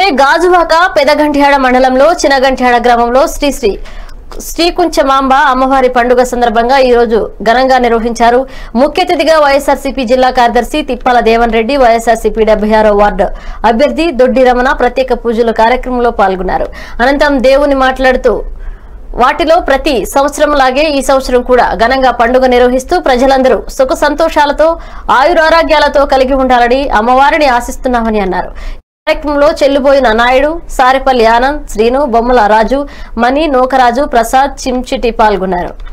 గాజువాక పెదగంట్యాడ మండలంలో చినగంట్యాడ గ్రామంలో శ్రీకుంచమాంబ అమ్మవారి పండుగ సందర్భంగా ఈ రోజు ఘనంగా నిర్వహించారు. ముఖ్య అతిథిగా వైఎస్ఆర్సీపీ జిల్లా కార్యదర్శి తిప్పాల దేవన్ రెడ్డి, వైఎస్ఆర్సీపీ 76వ వార్డు అభ్యర్థి దొడ్డి రమణ ప్రత్యేక పూజల కార్యక్రమంలో పాల్గొన్నారు. అనంతరం దేవుని మాట్లాడుతూ వాటిలో ప్రతి సంవత్సరం లాగే ఈ సంవత్సరం కూడా ఘనంగా పండుగ నిర్వహిస్తూ ప్రజలందరూ సుఖ సంతోషాలతో ఆయురారోగ్యాలతో కలిగి ఉండాలని అమ్మవారిని ఆశిస్తున్నామని అన్నారు. కార్యక్రమంలో చెల్లుబోయిన నాయుడు, సారెపల్లి ఆనంద్, శ్రీను, బొమ్మల రాజు, మణి, నోకరాజు, ప్రసాద్, చించిటి పాల్గొన్నారు.